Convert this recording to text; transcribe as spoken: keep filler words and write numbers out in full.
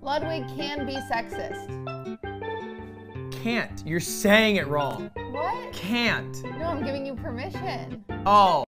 Ludwig can be sexist. Can't. You're saying it wrong. What? Can't. No, I'm giving you permission. Oh.